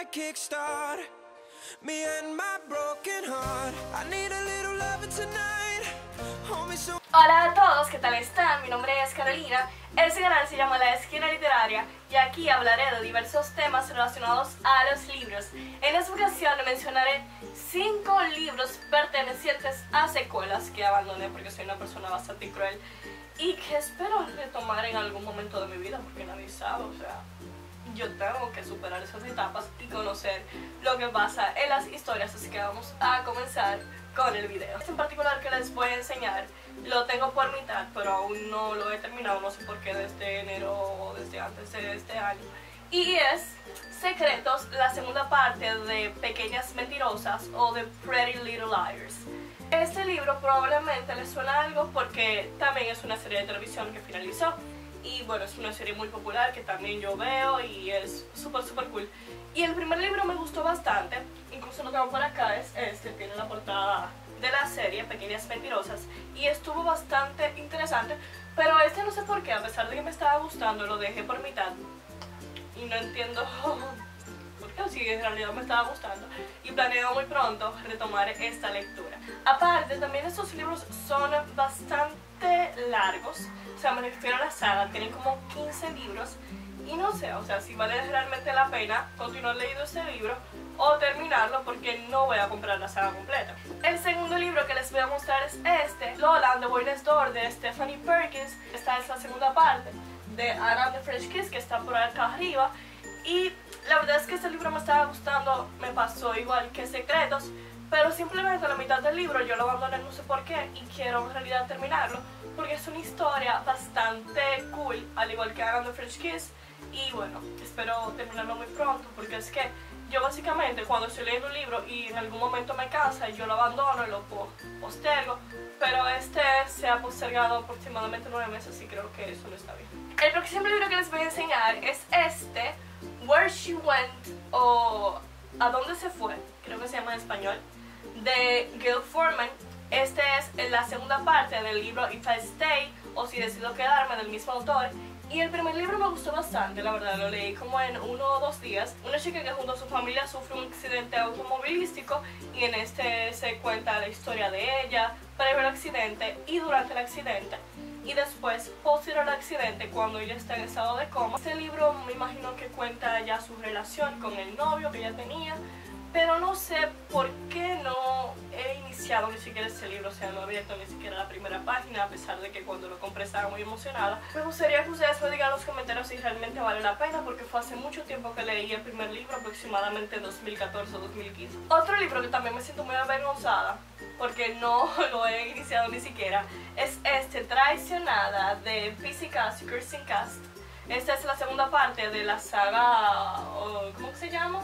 might kickstart me and my broken heart. I need a little loving tonight. Hold me so. Hola a todos, ¿qué tal están? Mi nombre es Carolina. Este canal se llama La Esquina Literaria y aquí hablaré de diversos temas relacionados a los libros. En esta ocasión mencionaré 5 libros pertenecientes a secuelas que abandoné porque soy una persona bastante cruel y que espero retomar en algún momento de mi vida porque nadie sabe, o sea, yo tengo que superar esas etapas y conocer lo que pasa en las historias, así que vamos a comenzar con el video. Este en particular que les voy a enseñar lo tengo por mitad, pero aún no lo he terminado, no sé por qué, desde enero o desde antes de este año. Y es Secretos, la segunda parte de Pequeñas Mentirosas o de Pretty Little Liars. Este libro probablemente les suena algo porque también es una serie de televisión que finalizó. Y bueno, es una serie muy popular que también yo veo y es súper cool. Y el primer libro me gustó bastante, incluso lo tengo por acá, es este, tiene la portada de la serie Pequeñas Mentirosas y estuvo bastante interesante, pero este no sé por qué, a pesar de que me estaba gustando, lo dejé por mitad y no entiendo por qué, si en realidad me estaba gustando y planeo muy pronto retomar esta lectura. Aparte, también estos libros son bastante largos, o sea, me refiero a la saga, tienen como 15 libros y no sé, o sea, si vale realmente la pena continuar leyendo este libro o terminarlo porque no voy a comprar la saga completa. El segundo libro que les voy a mostrar es este, Lola and the Boy's Door, de Stephanie Perkins. Esta es la segunda parte de Anna and the French Kiss, que está por acá arriba. Y la verdad es que este libro me estaba gustando, me pasó igual que Secretos, pero simplemente a la mitad del libro yo lo abandoné, no sé por qué, y quiero en realidad terminarlo porque es una historia bastante cool, al igual que Anna and the French Kiss. Y bueno, espero terminarlo muy pronto porque es que yo básicamente cuando estoy leyendo un libro y en algún momento me cansa, yo lo abandono y lo postergo, pero este se ha postergado aproximadamente 9 meses y creo que eso no está bien. El próximo libro que les voy a enseñar es este, Where She Went, o A Dónde Se Fue, creo que se llama en español, de Gail Forman. Este es la segunda parte del libro If I Stay, o Si Decido Quedarme, del mismo autor. Y el primer libro me gustó bastante, la verdad, lo leí como en 1 o 2 días. Una chica que junto a su familia sufre un accidente automovilístico y en este se cuenta la historia de ella, previo al accidente y durante el accidente. Y después, posterior al accidente, cuando ella está en estado de coma. Este libro me imagino que cuenta ya su relación con el novio que ella tenía, pero no sé por qué no he iniciado ni siquiera este libro, o sea, no he abierto ni siquiera la primera página, a pesar de que cuando lo compré estaba muy emocionada. Me gustaría que ustedes me digan en los comentarios si realmente vale la pena, porque fue hace mucho tiempo que leí el primer libro, aproximadamente en 2014 o 2015. Otro libro que también me siento muy avergonzada, porque no lo he iniciado ni siquiera, es este, Traicionada, de P.C. Cast y Kirsten Cast. Esta es la segunda parte de la saga, ¿cómo se llama?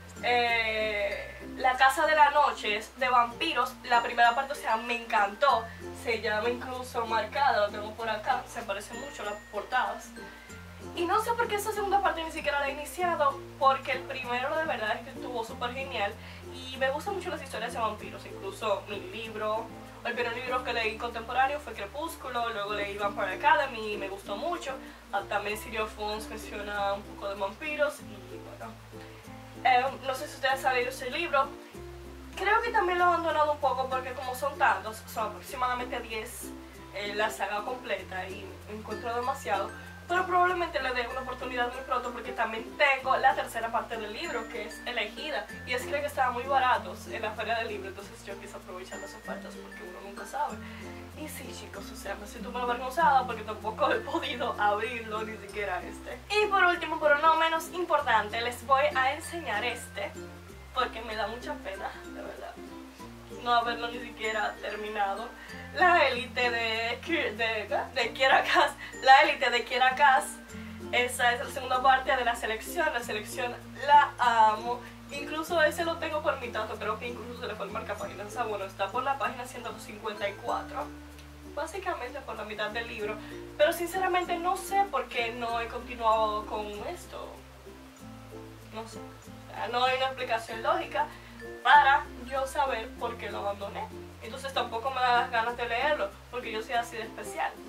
La Casa de la Noche, es de vampiros. La primera parte, o sea, me encantó. Se llama incluso Marcada, lo tengo por acá, se parecen mucho las portadas. Y no sé por qué esta segunda parte ni siquiera la he iniciado, porque el primero de verdad es que estuvo súper genial y me gustan mucho las historias de vampiros. Incluso mi libro, el primer libro que leí contemporáneo fue Crepúsculo, luego leí Vampire Academy y me gustó mucho. También City of Bones menciona un poco de vampiros y bueno, no sé si ustedes han leído ese libro. Creo que también lo he abandonado un poco porque como son tantos, son aproximadamente 10 la saga completa y encuentro demasiado. Pero probablemente le dé una oportunidad muy pronto porque también tengo la tercera parte del libro, que es Elegida. Y es que estaban muy baratos en la feria del libro, entonces yo quise aprovechar las ofertas porque uno nunca sabe. Y sí, chicos, o sea, me siento muy avergonzada porque tampoco he podido abrirlo, ni siquiera este. Y por último, pero no menos importante, les voy a enseñar este, porque me da mucha pena, de verdad, no haberlo ni siquiera terminado. La Élite de Kiera Cass. La Élite de Kiera Cass. Esa es la segunda parte de la selección. La selección la amo. Incluso ese lo tengo por mitad, creo que incluso se le fue el marcapáginas. O sea, bueno, está por la página 154. Básicamente por la mitad del libro. Pero sinceramente no sé por qué no he continuado con esto. No sé. O sea, no hay una explicación lógica para yo saber por qué lo abandoné. Entonces tampoco me da las ganas de leerlo, porque yo soy así de especial.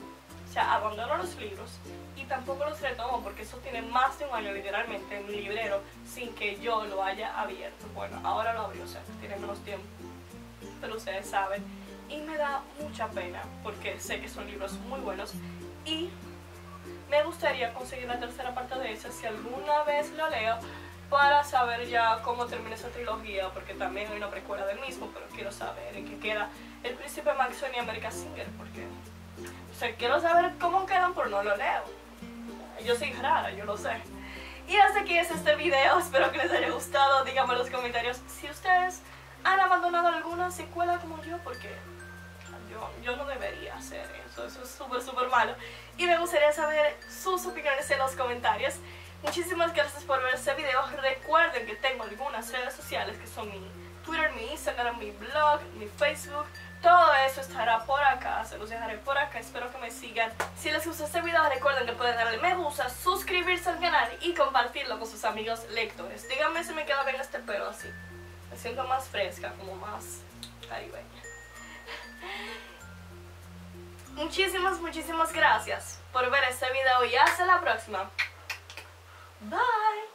O sea, abandono los libros y tampoco los retomo porque eso tiene más de un año literalmente en mi librero sin que yo lo haya abierto. Bueno, ahora lo abrí, o sea, tiene menos tiempo, pero ustedes saben. Y me da mucha pena porque sé que son libros muy buenos y me gustaría conseguir la tercera parte de esa si alguna vez lo leo, para saber ya cómo termina esa trilogía, porque también hay una precuela del mismo, pero quiero saber en qué queda El Príncipe Maxwell y America Singer, porque o sea, quiero saber cómo quedan, pero no lo leo. Yo soy rara, yo lo sé. Y hasta aquí es este video, espero que les haya gustado. Díganme en los comentarios si ustedes han abandonado alguna secuela como yo, porque yo no debería hacer eso es súper malo. Y me gustaría saber sus opiniones en los comentarios. Muchísimas gracias por ver este video. Recuerden que tengo algunas redes sociales que son mi Twitter, mi Instagram, mi blog, mi Facebook. Todo eso estará por acá, se los dejaré por acá, espero que me sigan. Si les gustó este video recuerden que pueden darle me gusta, suscribirse al canal y compartirlo con sus amigos lectores. Díganme si me queda bien este pelo así. Me siento más fresca, como más caribeña. Muchísimas gracias por ver este video y hasta la próxima. Bye.